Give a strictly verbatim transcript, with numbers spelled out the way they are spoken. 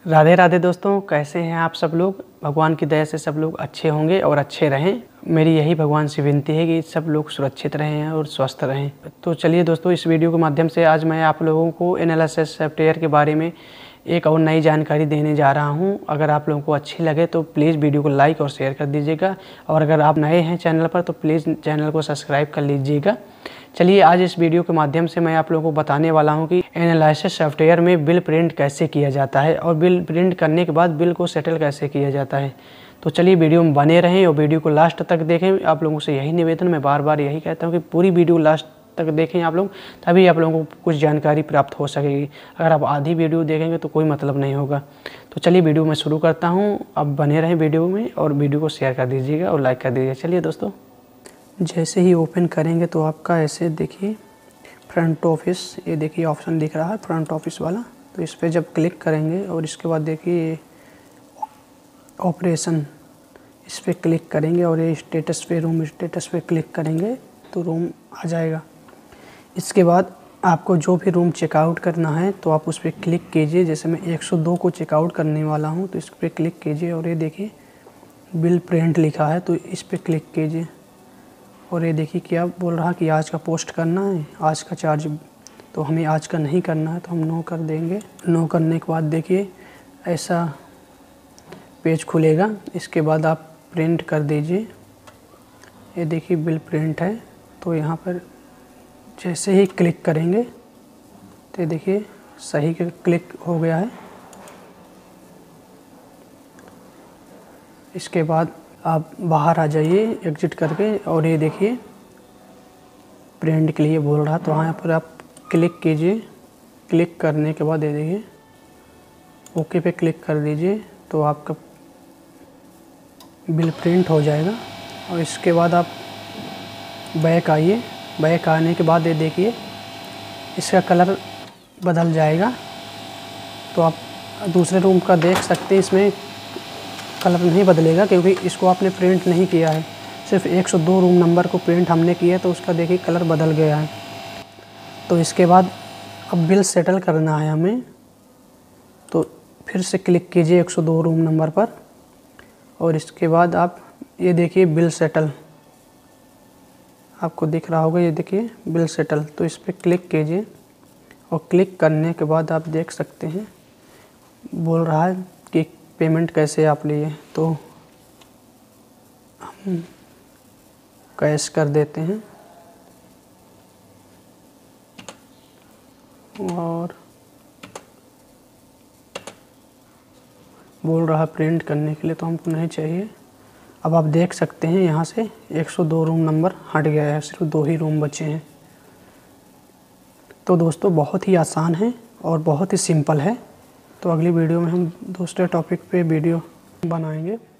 राधे राधे दोस्तों, कैसे हैं आप सब लोग। भगवान की दया से सब लोग अच्छे होंगे और अच्छे रहें। मेरी यही भगवान से विनती है कि सब लोग सुरक्षित रहें और स्वस्थ रहें। तो चलिए दोस्तों, इस वीडियो के माध्यम से आज मैं आप लोगों को N L S S software के बारे में एक और नई जानकारी देने जा रहा हूं। अगर आप लोगों को अच्छी लगे तो प्लीज़ वीडियो को लाइक और शेयर कर दीजिएगा, और अगर आप नए हैं चैनल पर तो प्लीज़ चैनल को सब्सक्राइब कर लीजिएगा। चलिए, आज इस वीडियो के माध्यम से मैं आप लोगों को बताने वाला हूं कि N L S S software में बिल प्रिंट कैसे किया जाता है और बिल प्रिंट करने के बाद बिल को सेटल कैसे किया जाता है। तो चलिए, वीडियो में बने रहें और वीडियो को लास्ट तक देखें। आप लोगों से यही निवेदन, मैं बार बार यही कहता हूं कि पूरी वीडियो लास्ट तक देखें आप लोग, तभी आप लोगों को कुछ जानकारी प्राप्त हो सकेगी। अगर आप आधी वीडियो देखेंगे तो कोई मतलब नहीं होगा। तो चलिए, वीडियो मैं शुरू करता हूं। अब बने रहें वीडियो में और वीडियो को शेयर कर दीजिएगा और लाइक कर दीजिएगा। चलिए दोस्तों, जैसे ही ओपन करेंगे तो आपका ऐसे देखिए फ्रंट ऑफिस, ये देखिए ऑप्शन दिख रहा है फ्रंट ऑफिस वाला। तो इस पर जब क्लिक करेंगे और इसके बाद देखिए ऑपरेशन, इस पर क्लिक करेंगे और ये स्टेटस पे, रूम स्टेटस पे क्लिक करेंगे तो रूम आ जाएगा। इसके बाद आपको जो भी रूम चेकआउट करना है तो आप उस पर क्लिक कीजिए। जैसे मैं एक सौ दो को चेकआउट करने वाला हूँ तो इस पर क्लिक कीजिए और ये देखिए बिल प्रिंट लिखा है तो इस पर क्लिक कीजिए। और ये देखिए क्या बोल रहा कि आज का पोस्ट करना है, आज का चार्ज, तो हमें आज का नहीं करना है तो हम नो कर देंगे। नो करने के बाद देखिए ऐसा पेज खुलेगा। इसके बाद आप प्रिंट कर दीजिए। ये देखिए बिल प्रिंट है, तो यहाँ पर जैसे ही क्लिक करेंगे तो ये देखिए सही के क्लिक हो गया है। इसके बाद आप बाहर आ जाइए एग्जिट करके, और ये देखिए प्रिंट के लिए बोल रहा, तो वहाँ पर आप क्लिक कीजिए। क्लिक करने के बाद ये देखिए ओके पे क्लिक कर दीजिए तो आपका बिल प्रिंट हो जाएगा। और इसके बाद आप बैक आइए। बैक आने के बाद ये देखिए इसका कलर बदल जाएगा। तो आप दूसरे रूम का देख सकते हैं, इसमें कलर नहीं बदलेगा क्योंकि इसको आपने प्रिंट नहीं किया है। सिर्फ एक सौ दो रूम नंबर को प्रिंट हमने किया तो उसका देखिए कलर बदल गया है। तो इसके बाद अब बिल सेटल करना है हमें, तो फिर से क्लिक कीजिए एक सौ दो रूम नंबर पर, और इसके बाद आप ये देखिए बिल सेटल, आपको दिख रहा होगा, ये देखिए बिल सेटल। तो इस पर क्लिक कीजिए और क्लिक करने के बाद आप देख सकते हैं बोल रहा है कि पेमेंट कैसे आप लिए, तो हम कैश कर देते हैं। और बोल रहा प्रिंट करने के लिए, तो हमको नहीं चाहिए। अब आप देख सकते हैं यहाँ से एक सौ दो रूम नंबर हट गया है, सिर्फ दो ही रूम बचे हैं। तो दोस्तों बहुत ही आसान है और बहुत ही सिंपल है। तो अगली वीडियो में हम दूसरे टॉपिक पे वीडियो बनाएंगे।